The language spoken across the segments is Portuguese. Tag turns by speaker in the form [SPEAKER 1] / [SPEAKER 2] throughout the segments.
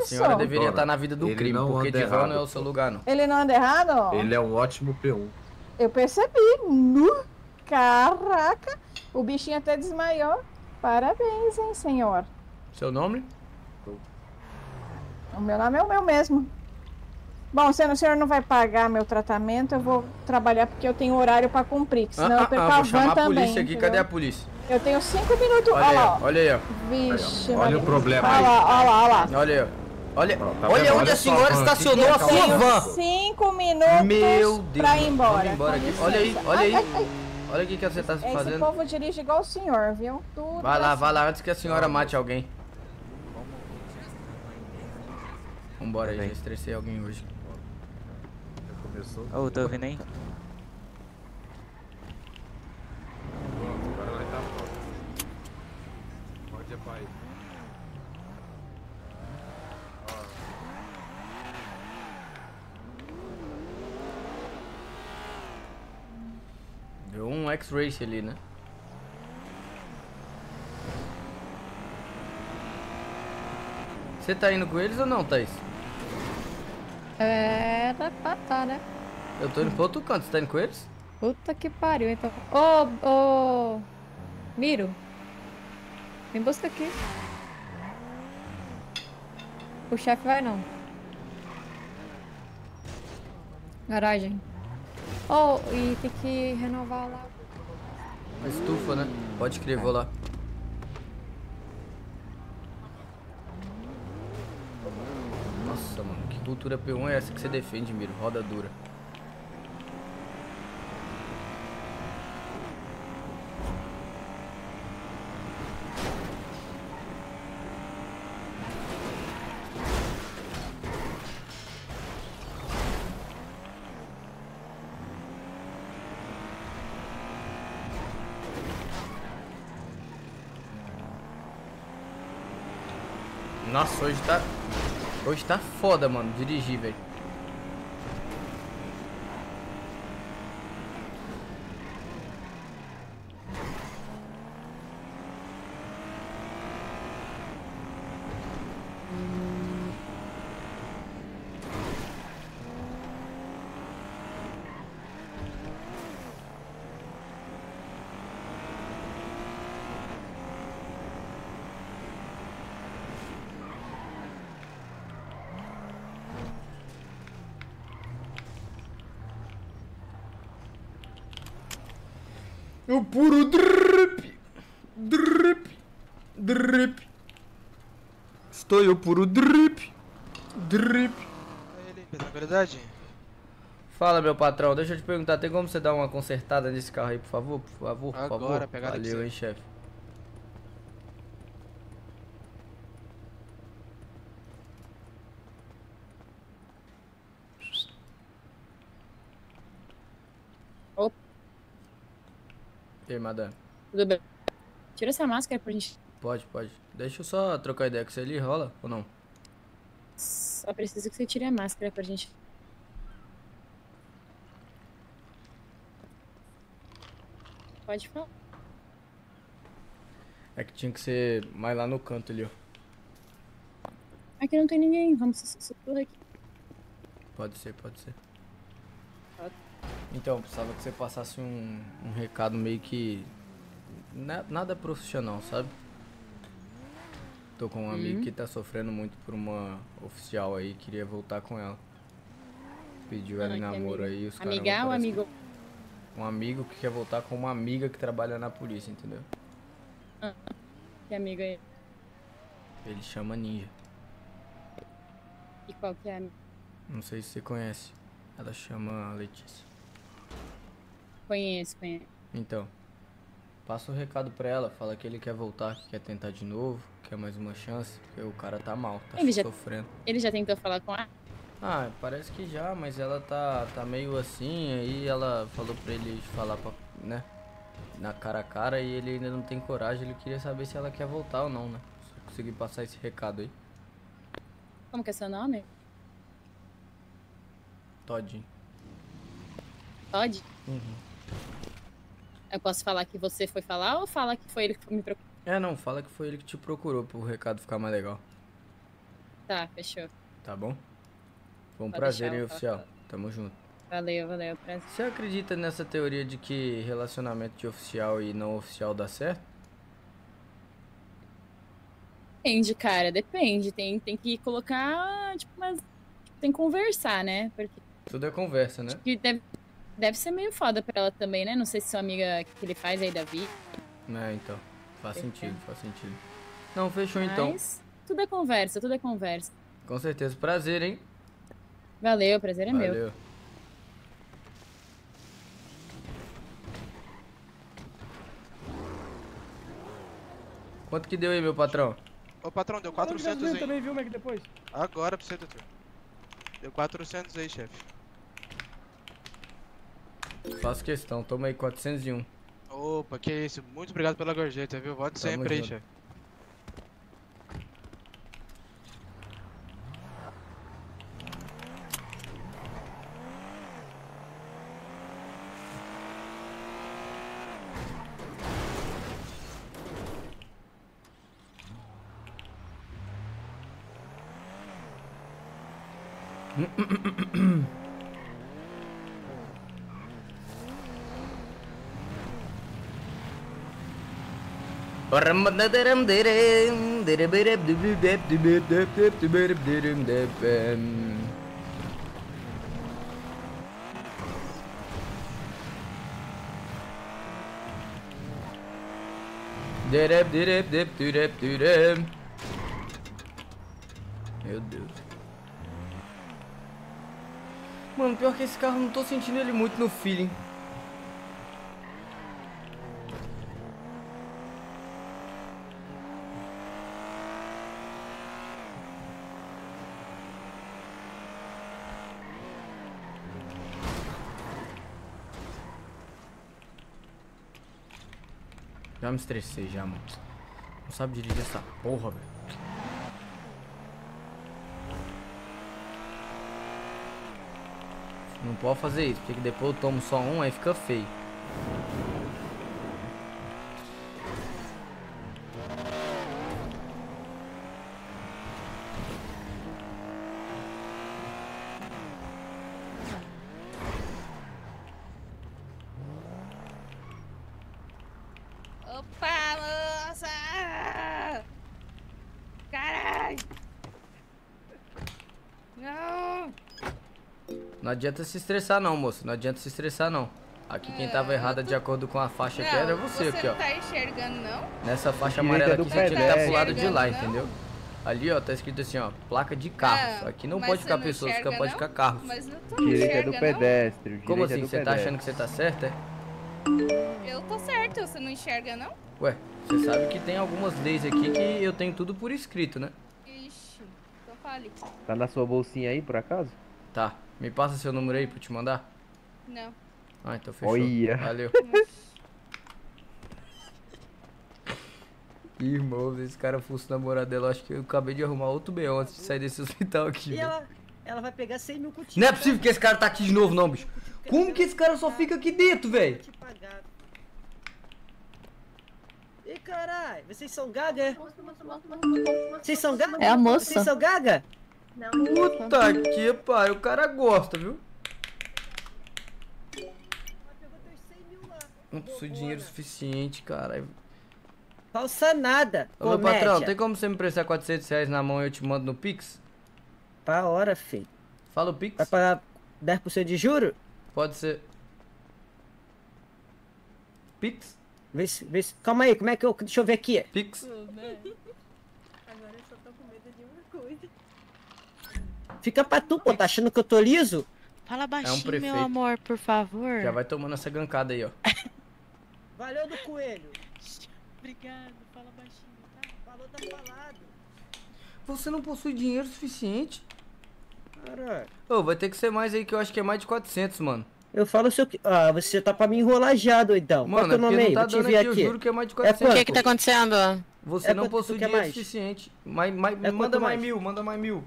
[SPEAKER 1] senhora deveria estar na vida do crime, porque de van não é o seu lugar, não.
[SPEAKER 2] Ele não anda errado?
[SPEAKER 3] Ele é um ótimo P1.
[SPEAKER 2] Eu percebi. Caraca, o bichinho até desmaiou. Parabéns, hein, senhor.
[SPEAKER 1] Seu nome?
[SPEAKER 2] O meu nome é o meu mesmo. Bom, se o senhor não vai pagar meu tratamento, eu vou trabalhar porque eu tenho horário pra cumprir. Senão eu perco a
[SPEAKER 1] vou chamar
[SPEAKER 2] van
[SPEAKER 1] a
[SPEAKER 2] também.
[SPEAKER 1] polícia aqui.
[SPEAKER 2] Entendeu?
[SPEAKER 1] Cadê a polícia?
[SPEAKER 2] Eu tenho 5 minutos.
[SPEAKER 1] Olha aí, ó. Olha aí, ó.
[SPEAKER 2] Vixe,
[SPEAKER 3] olha o problema aí.
[SPEAKER 2] Olha lá.
[SPEAKER 1] Olha aí, ó. Olha,
[SPEAKER 3] Tá
[SPEAKER 1] olha
[SPEAKER 3] vendo?
[SPEAKER 1] onde
[SPEAKER 3] Olha
[SPEAKER 1] a senhora
[SPEAKER 3] só,
[SPEAKER 1] estacionou a
[SPEAKER 2] Eu
[SPEAKER 1] sua
[SPEAKER 2] tenho
[SPEAKER 1] van.
[SPEAKER 2] 5 minutos
[SPEAKER 1] Meu Deus.
[SPEAKER 2] pra ir embora.
[SPEAKER 1] Vamos embora aqui.
[SPEAKER 2] Com
[SPEAKER 1] Olha aí,
[SPEAKER 2] licença.
[SPEAKER 1] olha aí.
[SPEAKER 2] Ai.
[SPEAKER 1] Olha o que você tá
[SPEAKER 2] Esse
[SPEAKER 1] fazendo.
[SPEAKER 2] povo dirige igual o senhor, viu? Tudo
[SPEAKER 1] Vai
[SPEAKER 2] assim.
[SPEAKER 1] lá, antes que a senhora mate alguém. Vambora aí, já estressei alguém hoje.
[SPEAKER 3] Começou.
[SPEAKER 4] Ô, tô ouvindo aí?
[SPEAKER 3] Agora vai estar pronto. Pode ir, pai.
[SPEAKER 1] Deu um X-Race ali, né? Você tá indo com eles ou não, Thaís?
[SPEAKER 5] Tá, né?
[SPEAKER 1] Eu tô indo pro outro canto, você tá indo com eles?
[SPEAKER 5] Puta que pariu, então. Ô, Miro. Me busca aqui. O chefe vai não. Garagem. E tem que renovar lá.
[SPEAKER 1] A estufa, né? Pode crer, vou lá. Nossa, mano, que cultura P1 é essa que você defende, Miro? Roda dura. Nossa, hoje tá foda, mano, dirigir, velho. O puro drip. Estou o puro drip.
[SPEAKER 6] Ele, tranquilidade?
[SPEAKER 1] Fala, meu patrão, deixa eu te perguntar, tem como você dar uma consertada nesse carro aí, por favor?
[SPEAKER 6] Agora, pegada aqui.
[SPEAKER 1] Valeu, hein, chefe.
[SPEAKER 5] Opa.
[SPEAKER 1] E aí, madame?
[SPEAKER 5] Tudo bem? Tira essa máscara pra gente.
[SPEAKER 1] Pode. Deixa eu só trocar ideia com você ali, rola ou não?
[SPEAKER 5] Só preciso que você tire a máscara pra gente. Pode falar.
[SPEAKER 1] É que tinha que ser mais lá no canto ali, ó.
[SPEAKER 5] Aqui não tem ninguém, vamos tudo aqui.
[SPEAKER 1] Pode ser.
[SPEAKER 5] Pode.
[SPEAKER 1] Então, precisava que você passasse um recado meio que... Nada profissional, sabe? Tô com um amigo que tá sofrendo muito por uma oficial aí, queria voltar com ela. Pediu ela em namoro aí, os caras...
[SPEAKER 5] Amiga ou amigo?
[SPEAKER 1] Um amigo que quer voltar com uma amiga que trabalha na polícia, entendeu?
[SPEAKER 5] Que amigo é?
[SPEAKER 1] Ele chama Ninja.
[SPEAKER 5] E qual que é a amiga?
[SPEAKER 1] Não sei se você conhece. Ela chama Letícia.
[SPEAKER 5] Conheço.
[SPEAKER 1] Então, passa o recado pra ela, fala que ele quer voltar, que quer tentar de novo, quer mais uma chance, porque o cara tá mal, tá sofrendo.
[SPEAKER 5] Ele já tentou falar com ela?
[SPEAKER 1] Ah, parece que já, mas ela tá meio assim, aí ela falou pra ele falar né, na cara a cara e ele ainda não tem coragem, ele queria saber se ela quer voltar ou não, né? Se eu conseguir passar esse recado aí.
[SPEAKER 5] Como que é seu nome?
[SPEAKER 1] Todinho.
[SPEAKER 5] Todd?
[SPEAKER 1] Uhum.
[SPEAKER 5] Eu posso falar que você foi falar ou fala que foi ele que me procurou?
[SPEAKER 1] Não, fala que foi ele que te procurou pro recado ficar mais legal.
[SPEAKER 5] Tá, fechou.
[SPEAKER 1] Tá bom? Foi um
[SPEAKER 5] Pode
[SPEAKER 1] prazer,
[SPEAKER 5] deixar,
[SPEAKER 1] hein,
[SPEAKER 5] eu
[SPEAKER 1] oficial.
[SPEAKER 5] faço.
[SPEAKER 1] Tamo junto.
[SPEAKER 5] Valeu, prazer.
[SPEAKER 1] Você acredita nessa teoria de que relacionamento de oficial e não oficial dá certo?
[SPEAKER 5] Depende, cara, depende. Tem que colocar, tipo, tem que conversar, né? Porque
[SPEAKER 1] Tudo é conversa, né?
[SPEAKER 5] que deve ser meio foda pra ela também, né? Não sei se sua amiga que ele faz aí, Davi.
[SPEAKER 1] É, então. Faz sentido. Não, fechou então.
[SPEAKER 5] Mas tudo é conversa, tudo é conversa.
[SPEAKER 1] Com certeza. Prazer, hein?
[SPEAKER 5] Valeu, prazer é meu.
[SPEAKER 1] Valeu. Quanto que deu aí, meu patrão?
[SPEAKER 6] Ô, patrão, deu 400 aí.
[SPEAKER 4] também, viu, Mac, depois?
[SPEAKER 6] Agora pra você, doutor. Deu 400 aí, chefe.
[SPEAKER 1] Faço questão. Toma aí 401.
[SPEAKER 6] Opa, que isso. Muito obrigado pela gorjeta, viu? Volte sempre aí,
[SPEAKER 1] junto.
[SPEAKER 6] chefe.
[SPEAKER 1] Meu Deus. Mano, pior que esse carro, não tô sentindo ele muito no feeling. Já me estressei já, mano. Não sabe dirigir essa porra, velho. Não pode fazer isso, porque depois eu tomo só um, aí fica feio.
[SPEAKER 7] Opa, moça! Caralho! Não!
[SPEAKER 1] Não adianta se estressar não, moço. Não adianta se estressar não. Aqui quem tava errada de acordo com a faixa aqui era você aqui, ó.
[SPEAKER 7] Você não tá enxergando, não?
[SPEAKER 1] Nessa faixa
[SPEAKER 4] Direita
[SPEAKER 1] amarela
[SPEAKER 4] do
[SPEAKER 1] aqui você tinha que estar
[SPEAKER 4] pedestre.
[SPEAKER 1] pro lado de lá,
[SPEAKER 7] Não?
[SPEAKER 1] entendeu? Ali, ó, tá escrito assim, ó, placa de carros.
[SPEAKER 7] Não,
[SPEAKER 1] Aqui não
[SPEAKER 7] mas
[SPEAKER 1] pode
[SPEAKER 7] você
[SPEAKER 1] ficar
[SPEAKER 7] não
[SPEAKER 1] pessoas,
[SPEAKER 7] enxerga,
[SPEAKER 1] pode
[SPEAKER 7] não?
[SPEAKER 1] ficar carros.
[SPEAKER 7] Mas não tô
[SPEAKER 4] Direita
[SPEAKER 7] enxerga,
[SPEAKER 4] do pedestre.
[SPEAKER 1] Como
[SPEAKER 4] direita
[SPEAKER 1] assim?
[SPEAKER 4] do
[SPEAKER 1] Você tá
[SPEAKER 4] pedestre.
[SPEAKER 1] achando que você tá certo, é?
[SPEAKER 7] não? Eu tô certo, você não enxerga, não?
[SPEAKER 1] Ué, você sabe que tem algumas leis aqui que eu tenho tudo por escrito, né?
[SPEAKER 7] Ixi, então fale.
[SPEAKER 4] Tá na sua bolsinha aí, por acaso?
[SPEAKER 1] Tá, me passa seu número aí pra eu te mandar.
[SPEAKER 7] Não.
[SPEAKER 1] Ah, então fechou.
[SPEAKER 4] Olha.
[SPEAKER 1] Valeu. Irmão, esse cara fosse namorado dela, acho que eu acabei de arrumar outro B.O. antes de sair desse hospital aqui,
[SPEAKER 8] E
[SPEAKER 1] velho.
[SPEAKER 8] ela vai pegar 100 mil contigo.
[SPEAKER 1] Não é possível que esse cara tá aqui de novo não, bicho. Como que esse cara só fica aqui dentro, velho?
[SPEAKER 8] Te pagar. Ih, caralho, vocês são gaga, é? Vocês são gaga?
[SPEAKER 5] É a moça.
[SPEAKER 8] Vocês são gaga?
[SPEAKER 1] Puta que pariu, o cara gosta, viu?
[SPEAKER 8] Ela pegou teus 100 mil lá.
[SPEAKER 1] Não possui dinheiro suficiente, cara.
[SPEAKER 8] Falsa nada,
[SPEAKER 1] Ô, meu
[SPEAKER 8] comédia.
[SPEAKER 1] patrão, tem como você me prestar 400 reais na mão e eu te mando no Pix?
[SPEAKER 8] Pra hora, filho.
[SPEAKER 1] Fala o Pix?
[SPEAKER 8] Vai pagar 10% de juro?
[SPEAKER 1] Pode ser. Pix?
[SPEAKER 8] Vê se... Calma aí, como é que eu... Deixa eu ver aqui.
[SPEAKER 1] Pix?
[SPEAKER 2] Agora eu só tô com medo de uma coisa.
[SPEAKER 8] Fica pra tu, pô. Tá achando que eu tô liso?
[SPEAKER 9] Fala baixinho,
[SPEAKER 1] prefeito.
[SPEAKER 9] meu amor, por favor.
[SPEAKER 1] Já vai tomando essa gancada aí, ó.
[SPEAKER 8] Valeu do coelho.
[SPEAKER 9] Obrigado, fala baixinho, tá?
[SPEAKER 8] Falou, tá falado.
[SPEAKER 1] Você não possui dinheiro suficiente?
[SPEAKER 8] Caralho.
[SPEAKER 1] Ô, vai ter que ser mais aí, que eu acho que é mais de 400, mano.
[SPEAKER 8] Eu falo o seu... Ah, você tá pra me enrolar já, doidão. Qual
[SPEAKER 1] Mano,
[SPEAKER 8] é teu
[SPEAKER 1] é porque
[SPEAKER 8] nome aí?
[SPEAKER 1] não tá
[SPEAKER 8] Vou te
[SPEAKER 1] dando
[SPEAKER 8] ver
[SPEAKER 1] aqui, eu
[SPEAKER 8] aqui.
[SPEAKER 1] juro que é mais de
[SPEAKER 8] É
[SPEAKER 1] 400.
[SPEAKER 9] O
[SPEAKER 8] quanto?
[SPEAKER 9] que que tá acontecendo?
[SPEAKER 1] Você
[SPEAKER 8] É
[SPEAKER 1] não
[SPEAKER 8] quanto
[SPEAKER 1] possui
[SPEAKER 8] tu quer
[SPEAKER 1] dinheiro
[SPEAKER 8] mais?
[SPEAKER 1] suficiente.
[SPEAKER 8] quanto
[SPEAKER 1] Manda mais
[SPEAKER 8] mais?
[SPEAKER 1] 1000, manda mais 1000.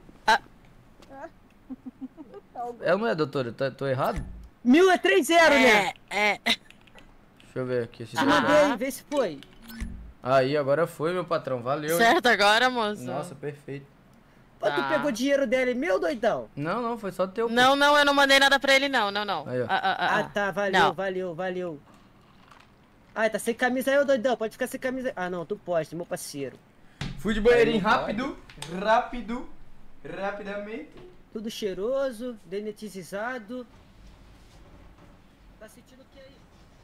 [SPEAKER 1] É, não é, doutora? Tô errado?
[SPEAKER 8] 1000 é 3-0, né?
[SPEAKER 1] Deixa eu ver aqui. Se
[SPEAKER 8] Te mandei aí, vê se foi.
[SPEAKER 1] Aí, agora foi, meu patrão. Valeu. hein?
[SPEAKER 9] Certo agora, moço?
[SPEAKER 1] Nossa, perfeito.
[SPEAKER 8] Pô, tu
[SPEAKER 9] Tá.
[SPEAKER 8] pegou dinheiro dele, meu doidão?
[SPEAKER 1] Não, foi só teu. pô.
[SPEAKER 9] Não, eu não mandei nada pra ele, não. Não.
[SPEAKER 1] Aí, ó.
[SPEAKER 8] Ah, tá, valeu,
[SPEAKER 9] Não.
[SPEAKER 8] valeu. Ai, tá sem camisa aí, ô doidão, pode ficar sem camisa aí. Ah, não, tu pode, meu parceiro.
[SPEAKER 1] Fui de banheirinho
[SPEAKER 8] Aí não
[SPEAKER 1] rapidamente.
[SPEAKER 8] Tudo cheiroso, denetizado. Tá sentindo o que aí?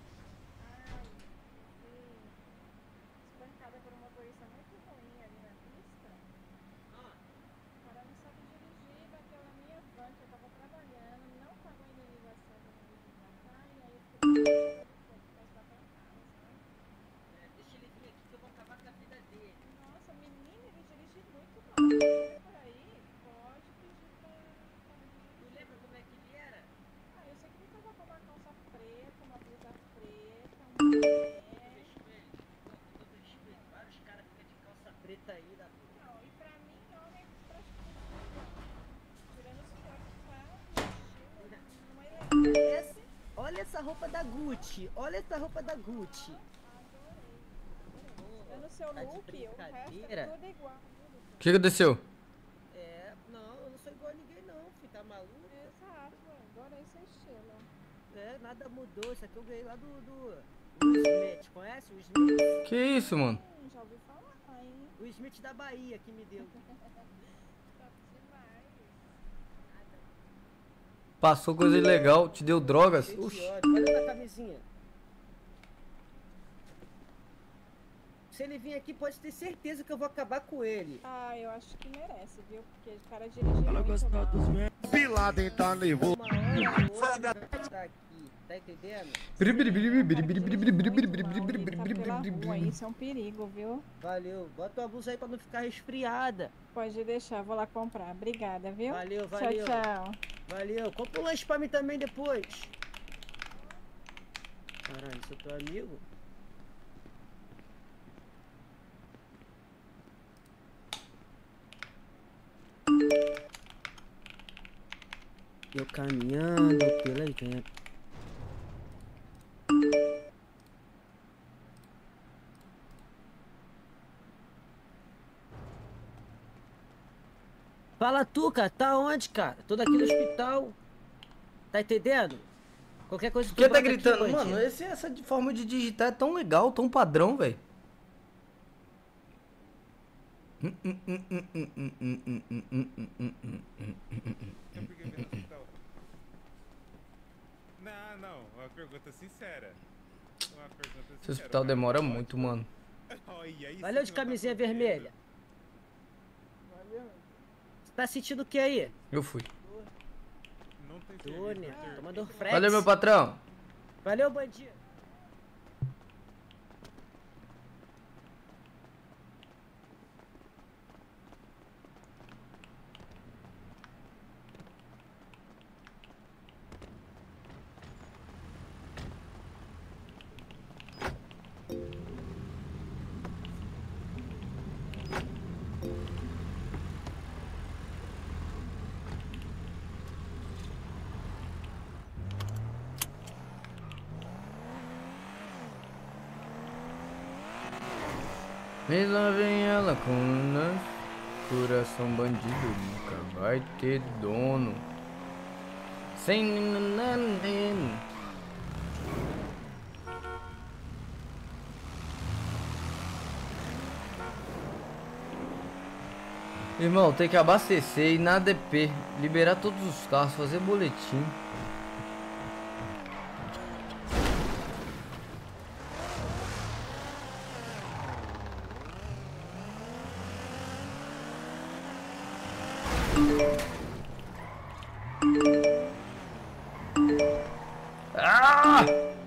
[SPEAKER 2] Espancada por um motorista muito ruim ali na pista.
[SPEAKER 8] Ah,
[SPEAKER 2] O cara não sabe dirigir, bateu na minha van, que eu tava trabalhando, não pagou a indenização da minha casa, e aí eu fiquei
[SPEAKER 8] deixa ele vir aqui que eu vou acabar com a vida dele.
[SPEAKER 2] nossa, menino, ele dirige muito mal. Por aí, pode pedir pra
[SPEAKER 8] Tu lembra como é que ele era?
[SPEAKER 2] Ah, eu sei que ele tava com uma calça preta, uma blusa preta, um boné.
[SPEAKER 8] Todo respeito, vários caras ficam de calça preta aí da rua.
[SPEAKER 2] Não, e pra mim, homem, praticamente tirando o senhor que tá vestindo numa elegância.
[SPEAKER 8] Olha essa roupa da Gucci, olha essa roupa da Gucci.
[SPEAKER 2] Dando seu
[SPEAKER 8] Tá de
[SPEAKER 2] look, o resto
[SPEAKER 8] brincadeira?
[SPEAKER 2] é tudo igual.
[SPEAKER 1] O que aconteceu?
[SPEAKER 8] É, não, eu não sou igual a ninguém não, filho, tá maluco?
[SPEAKER 2] Exato, adorei seu estilo.
[SPEAKER 8] É, nada mudou, isso aqui eu ganhei lá do Will Smith, conhece o Smith?
[SPEAKER 1] Que isso, mano?
[SPEAKER 2] Já ouvi falar, hein?
[SPEAKER 8] O Smith da Bahia que me deu.
[SPEAKER 2] Top demais.
[SPEAKER 1] Passou coisa ilegal, te deu drogas?
[SPEAKER 8] Cheio de
[SPEAKER 1] Oxi.
[SPEAKER 8] ódio, olha na camisinha. Se ele vir aqui, pode ter certeza que eu vou acabar com ele.
[SPEAKER 2] Ah, eu acho que merece, viu? Porque o cara dirige muito mal.
[SPEAKER 10] Pilada tá nervoso.
[SPEAKER 8] Uma hora ou outra tá aqui, tá entendendo?
[SPEAKER 2] Tá pela rua, isso é um perigo, viu?
[SPEAKER 8] Valeu, bota uma blusa aí pra não ficar resfriada.
[SPEAKER 2] Pode deixar, vou lá comprar. Obrigada, viu?
[SPEAKER 8] Valeu,
[SPEAKER 2] Tchau,
[SPEAKER 8] valeu.
[SPEAKER 2] tchau.
[SPEAKER 8] Valeu, compra um lanche pra mim também depois. Caralho, sou teu amigo? Eu caminhando pela gente. Fala tu, cara, tá onde, cara? Tô daqui no hospital. Tá entendendo? Qualquer coisa
[SPEAKER 1] Por
[SPEAKER 8] tu
[SPEAKER 1] que tá
[SPEAKER 8] bate aqui,
[SPEAKER 1] gritando?
[SPEAKER 8] bandido.
[SPEAKER 1] Mano, essa forma de digitar é tão legal, tão padrão, velho.
[SPEAKER 11] Não, uma pergunta sincera.
[SPEAKER 1] Esse hospital demora muito, mano.
[SPEAKER 8] Valeu de camisinha vermelha. Você tá sentindo o que aí?
[SPEAKER 1] Eu fui.
[SPEAKER 8] Tônia, toma Dorflex.
[SPEAKER 1] Valeu, meu patrão.
[SPEAKER 8] Valeu, bandido.
[SPEAKER 1] E lá vem ela com nós. Coração bandido nunca vai ter dono. Sem nananana. Irmão, tem que abastecer e na ADP, liberar todos os carros, fazer boletim. Ah!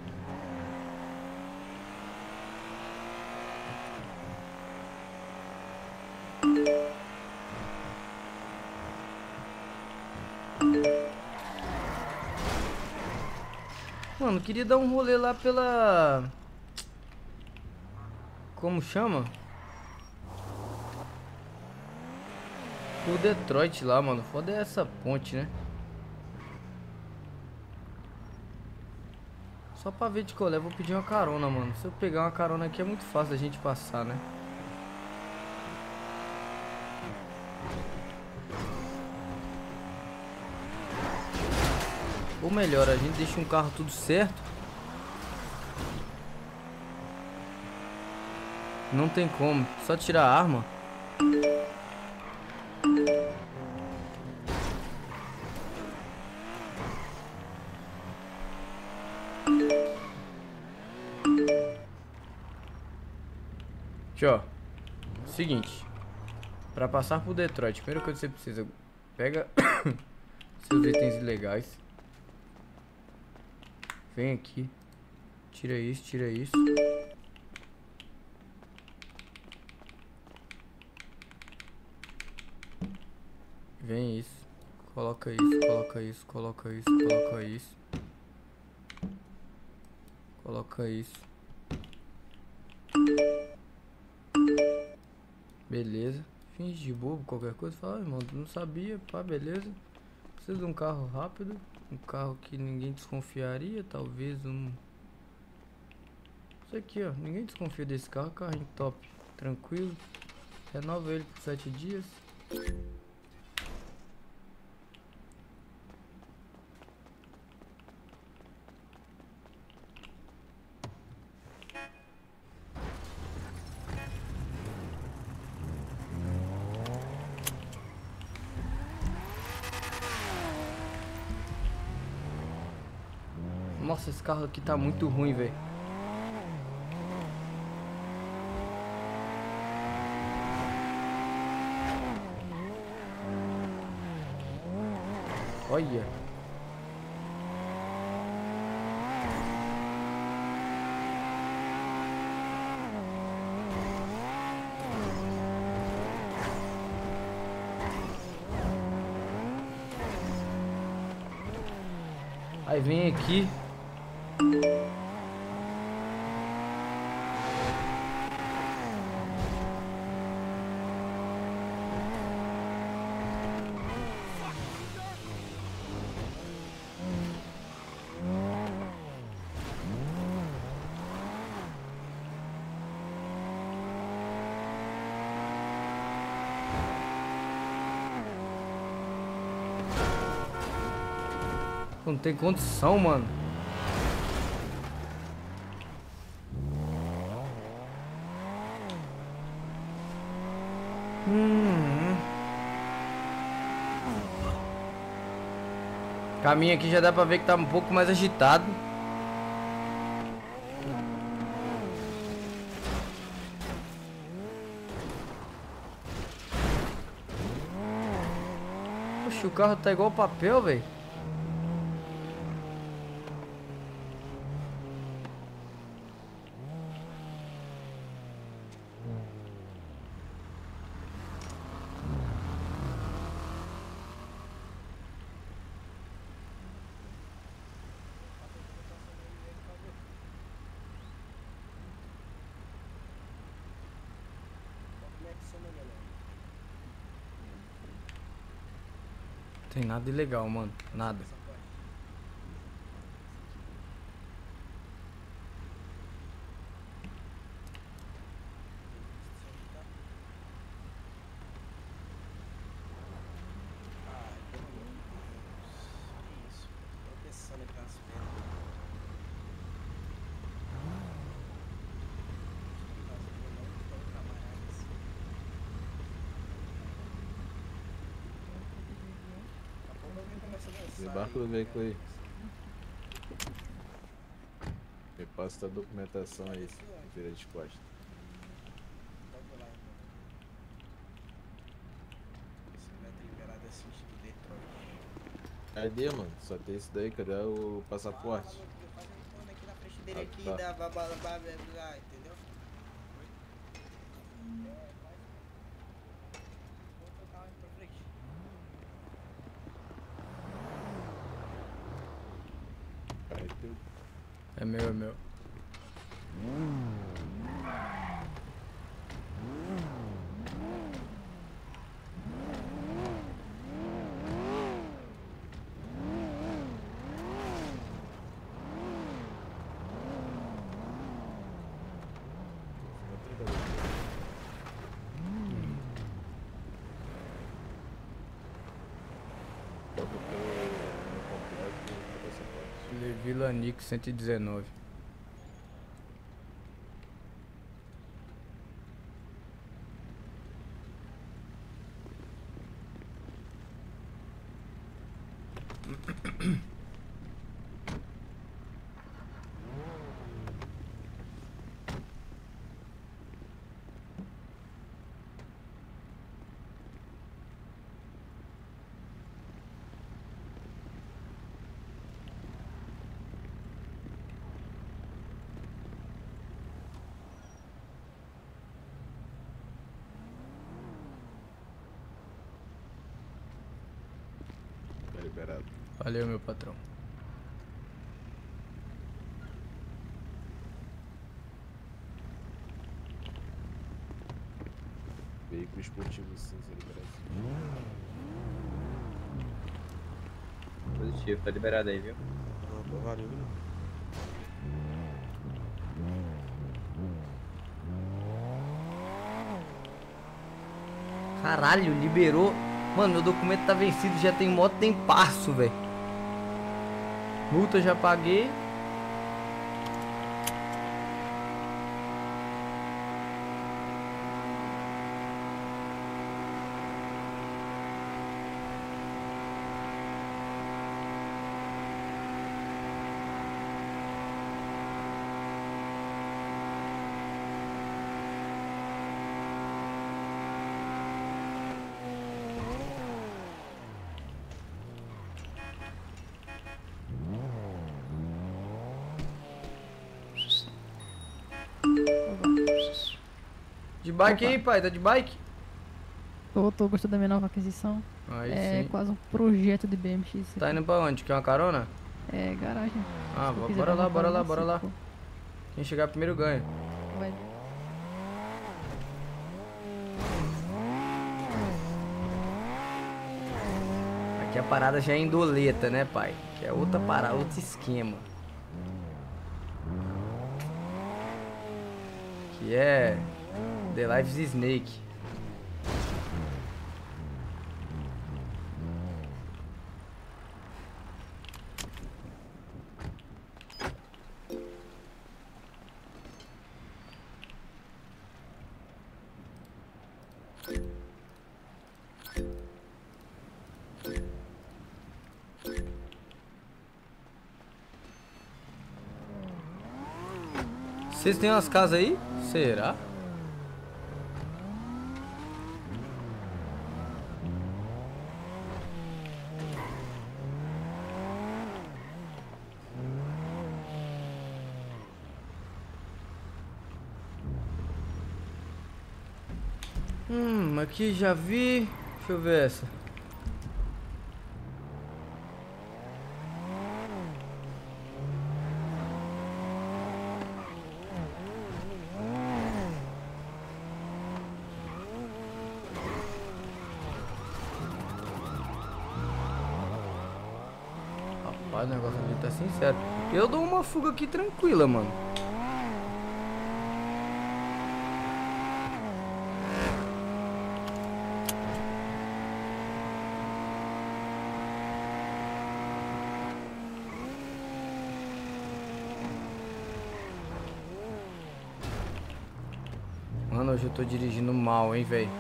[SPEAKER 1] Mano, queria dar um rolê lá pela... Como chama? O Detroit lá, mano. Foda é essa ponte, né? Só pra ver de colé, vou pedir uma carona, mano. Se eu pegar uma carona aqui é muito fácil da gente passar, né? Ou melhor, a gente deixa um carro tudo certo. Não tem como, só tirar a arma. Aqui, ó. Seguinte. Pra passar por Detroit, a primeira coisa que você precisa, pega seus itens ilegais. Vem aqui. Tira isso, tira isso. Vem isso. Coloca isso, coloca isso, coloca isso, coloca isso. Coloca isso. Beleza. Finge de bobo, qualquer coisa. Fala, irmão, tu não sabia, pá, beleza. Precisa de um carro rápido. Um carro que ninguém desconfiaria. Talvez um... Isso aqui, ó. Ninguém desconfia desse carro. Carrinho top. Tranquilo. Renova ele por 7 dias. Nossa, esse carro aqui tá muito ruim, velho. Olha. Aí vem aqui. Não tem condição, mano. Caminho aqui já dá pra ver que tá um pouco mais agitado. Poxa, o carro tá igual papel, velho. Tem nada ilegal, mano. Nada.
[SPEAKER 3] Desembarca do veículo aí. Repassa a documentação aí, vira de costas. Cadê, mano? Só tem isso daí, cadê o passaporte?
[SPEAKER 8] Aqui na frente dele aqui,
[SPEAKER 3] tá.
[SPEAKER 8] da entendeu?
[SPEAKER 1] É meu, é meu.
[SPEAKER 3] passaporte.
[SPEAKER 1] Levi Lanique 119.
[SPEAKER 3] Tá liberado.
[SPEAKER 1] Valeu, meu patrão.
[SPEAKER 3] Veículo esportivo cinza liberado.
[SPEAKER 10] Positivo, tá liberado aí, viu?
[SPEAKER 6] Opa, valeu, viu?
[SPEAKER 1] Caralho, liberou. Mano, meu documento tá vencido, já tem moto, tem passo, velho. Multa já paguei. De bike aí, pai? Tá de bike?
[SPEAKER 12] Tô gostando da minha nova aquisição.
[SPEAKER 1] Aí
[SPEAKER 12] É
[SPEAKER 1] sim.
[SPEAKER 12] quase um projeto de BMX. isso
[SPEAKER 1] Tá
[SPEAKER 12] aqui.
[SPEAKER 1] indo pra onde? Quer uma carona?
[SPEAKER 12] É garagem.
[SPEAKER 1] Ah,
[SPEAKER 12] Se tu quiser
[SPEAKER 1] bora
[SPEAKER 12] dar
[SPEAKER 1] lá,
[SPEAKER 12] uma
[SPEAKER 1] bora lá,
[SPEAKER 12] carona,
[SPEAKER 1] bora lá.
[SPEAKER 12] se for.
[SPEAKER 1] Quem chegar primeiro ganha.
[SPEAKER 12] Vai.
[SPEAKER 1] Aqui a parada já é indoleta, né, pai? Que é outra parada, outro esquema. Que é The Life's Snake. Vocês têm umas casas aí? Será? Aqui já vi. Deixa eu ver essa. Rapaz, o negócio ali tá sincero. Eu dou uma fuga aqui tranquila, mano. Mano, hoje eu tô dirigindo mal, hein, velho.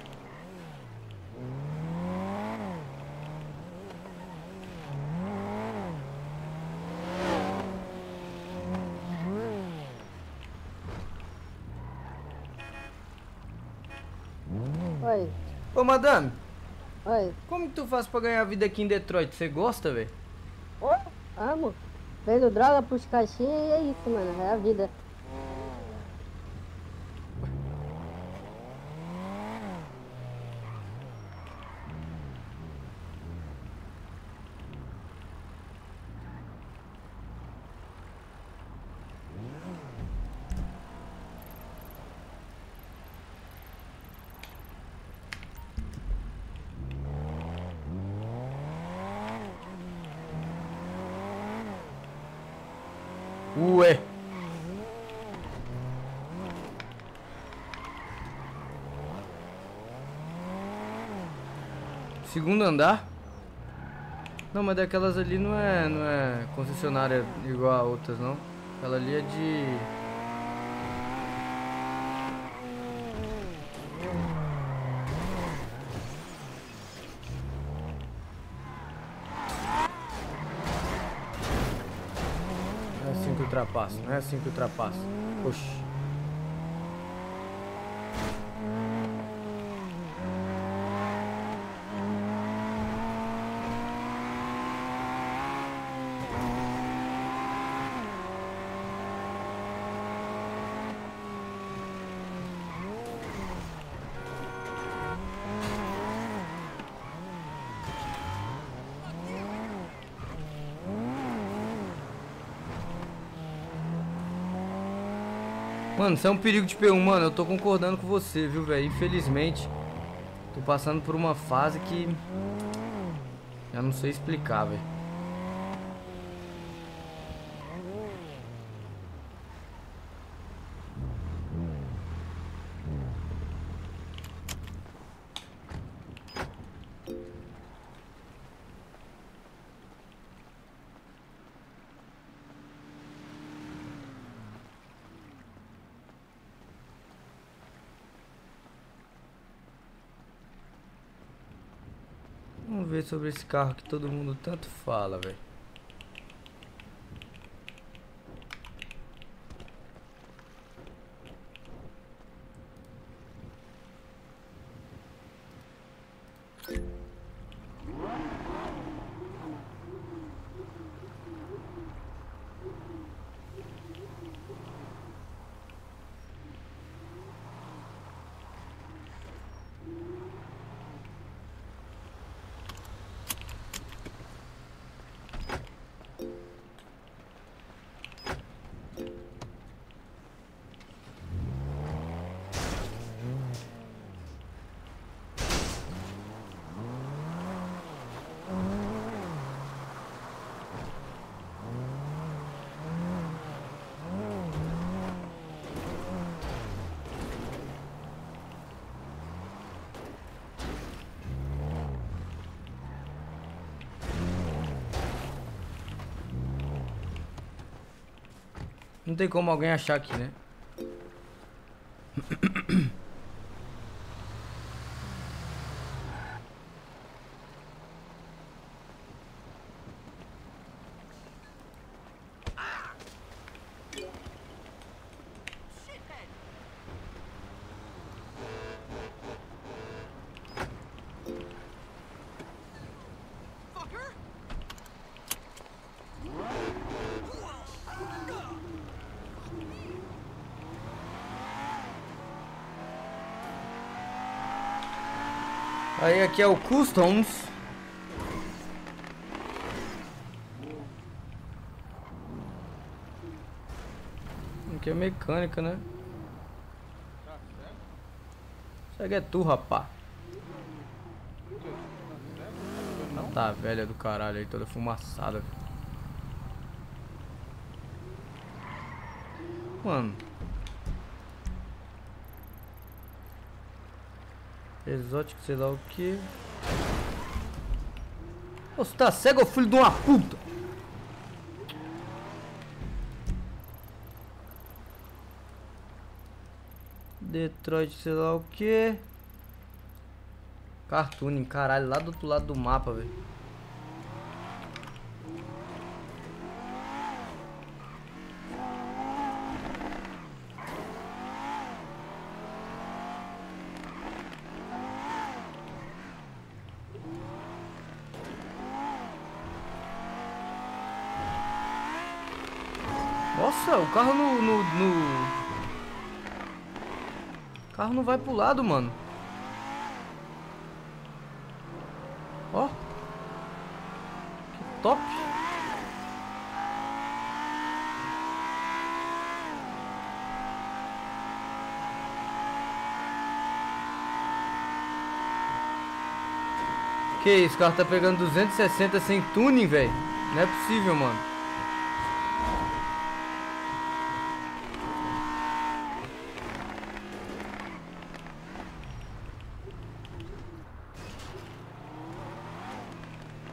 [SPEAKER 13] Oi.
[SPEAKER 1] Ô, madame.
[SPEAKER 13] Oi.
[SPEAKER 1] Como que tu faz pra ganhar vida aqui em Detroit? Você gosta, velho?
[SPEAKER 13] Oi? Amo. Vendo droga pros caixinhas e é isso, mano. É a vida.
[SPEAKER 1] Ué. Segundo andar? Não, mas daquelas ali não é concessionária igual a outras, não. Aquela ali é de... Não é assim que ultrapassa, não é assim que ultrapassa. Oxi. Mano, isso é um perigo de P1, mano. Eu tô concordando com você, viu, velho? Infelizmente, tô passando por uma fase que... eu não sei explicar, velho. Vamos ver sobre esse carro que todo mundo tanto fala, velho. Não tem como alguém achar aqui, né? Aí aqui é o Customs. Aqui é mecânica, né? Isso aqui é tu, rapá. Tá velha do caralho aí, toda fumaçada. Mano. Exótico, sei lá o que. Você tá cego, filho de uma puta? Detroit, sei lá o que. Cartooning, caralho, lá do outro lado do mapa, velho. Nossa, o carro O carro não vai pro lado, mano. Ó. Que top. Que isso, o carro tá pegando 260 sem tuning, velho. Não é possível, mano.